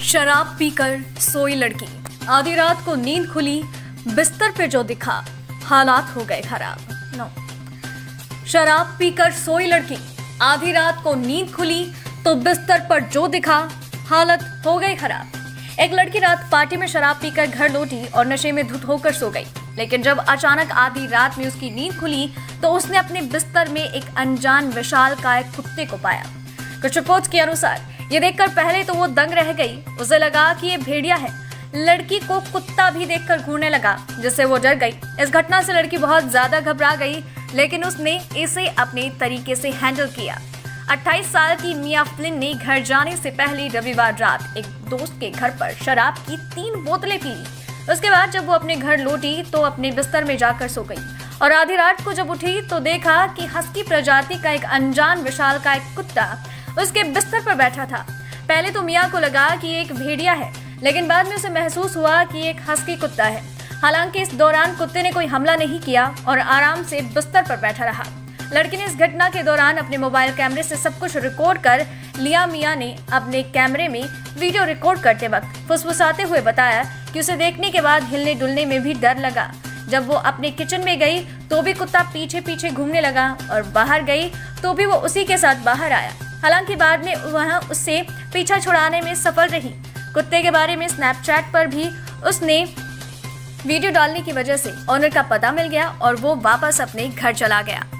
शराब पीकर सोई लड़की, आधी रात को नींद खुली, बिस्तर पे जो दिखा हालात हो गए खराब। नो, शराब पीकर सोई लड़की, आधी रात को नींद खुली तो बिस्तर पर जो दिखा हालत हो गई खराब। एक लड़की रात पार्टी में शराब पीकर घर लौटी और नशे में धुत होकर सो गई, लेकिन जब अचानक आधी रात में उसकी नींद खुली तो उसने अपने बिस्तर में एक अनजान विशालकाय कुत्ते को पाया। कुछ रिपोर्ट्स के अनुसार ये देखकर पहले तो वो दंग रह गई, उसे लगा कि ये भेड़िया है। लड़की को कुत्ता भी देखकर घूरने लगा, जिससे वो डर गई। इस घटना से लड़की बहुत ज्यादा घबरा गई, लेकिन उसने इसे अपने तरीके से हैंडल किया। 28 साल की मिया फ्लिन ने घर जाने से पहले रविवार रात एक दोस्त के घर पर शराब की 3 बोतलें पी ली। उसके बाद जब वो अपने घर लौटी तो अपने बिस्तर में जाकर सो गई और आधी रात को जब उठी तो देखा कि हस्की प्रजाति का एक अनजान विशालकाय कुत्ता उसके बिस्तर पर बैठा था। पहले तो मिया को लगा कि एक भेड़िया है, लेकिन बाद में उसे महसूस हुआ कि एक हस्की कुत्ता है। हालांकि इस दौरान कुत्ते ने कोई हमला नहीं किया और आराम से बिस्तर पर बैठा रहा। लड़की ने इस घटना के दौरान अपने मोबाइल कैमरे से सब कुछ रिकॉर्ड कर लिया। मिया ने अपने कैमरे में वीडियो रिकॉर्ड करते वक्त फुसफुसाते हुए बताया कि उसे देखने के बाद हिलने डुलने में भी डर लगा। जब वो अपने किचन में गई तो भी कुत्ता पीछे पीछे घूमने लगा और बाहर गई तो भी वो उसी के साथ बाहर आया। हालांकि बाद में वह उससे पीछा छुड़ाने में सफल रही। कुत्ते के बारे में स्नैपचैट पर भी उसने वीडियो डालने की वजह से ऑनर का पता मिल गया और वो वापस अपने घर चला गया।